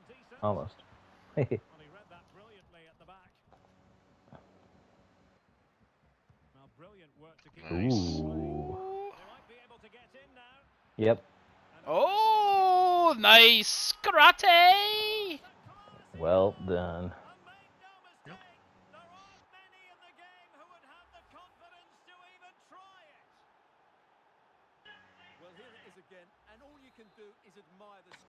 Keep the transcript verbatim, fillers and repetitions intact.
Almost. Well, he read that brilliantly at the back. Now, brilliant work to keep Nice. Ooh. They might be able to get in now. Yep. Oh, nice karate. Well done. And make no mistake, there aren't many in the game who would have the confidence to even try it. Well, here it is again, and all you can do is admire the